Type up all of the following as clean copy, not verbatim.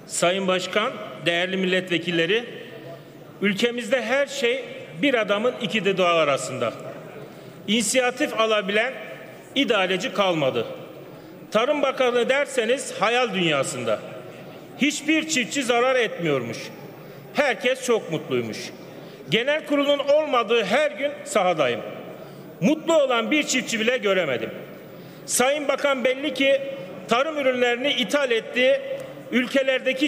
Sayın Başkan, değerli milletvekilleri, ülkemizde her şey bir adamın iki dudağı arasında. İnisiyatif alabilen idareci kalmadı. Tarım Bakanı derseniz hayal dünyasında. Hiçbir çiftçi zarar etmiyormuş. Herkes çok mutluymuş. Genel kurulun olmadığı her gün sahadayım. Mutlu olan bir çiftçi bile göremedim. Sayın Bakan belli ki tarım ürünlerini ithal ettiği ülkelerdeki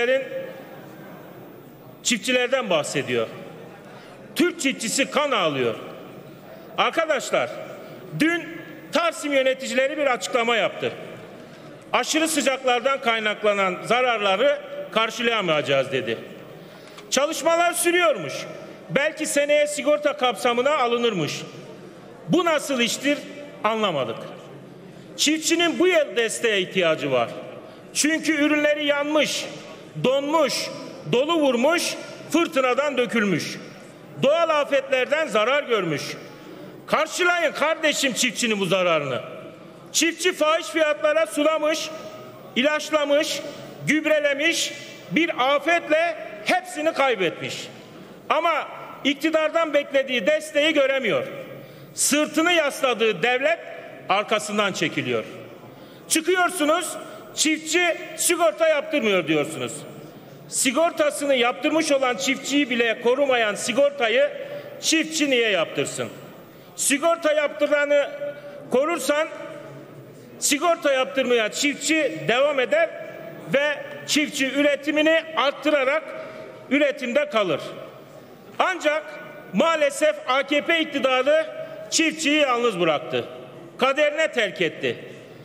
çiftçilerden bahsediyor. Türk çiftçisi kan ağlıyor. Arkadaşlar, dün Tarsim yöneticileri bir açıklama yaptı. Aşırı sıcaklardan kaynaklanan zararları karşılayamayacağız dedi. Çalışmalar sürüyormuş. Belki seneye sigorta kapsamına alınırmış. Bu nasıl iştir anlamadık. Çiftçinin bu yıl desteğe ihtiyacı var. Çünkü ürünleri yanmış, donmuş, dolu vurmuş, fırtınadan dökülmüş. Doğal afetlerden zarar görmüş. Karşılayın kardeşim çiftçinin bu zararını. Çiftçi fahiş fiyatlara sulamış, ilaçlamış, gübrelemiş, bir afetle hepsini kaybetmiş. Ama iktidardan beklediği desteği göremiyor. Sırtını yasladığı devlet arkasından çekiliyor. Çıkıyorsunuz, çiftçi sigorta yaptırmıyor diyorsunuz. Sigortasını yaptırmış olan çiftçiyi bile korumayan sigortayı çiftçi niye yaptırsın? Sigorta yaptıranı korursan sigorta yaptırmaya çiftçi devam eder ve çiftçi üretimini arttırarak üretimde kalır. Ancak maalesef AKP iktidarı çiftçiyi yalnız bıraktı. Kaderine terk etti.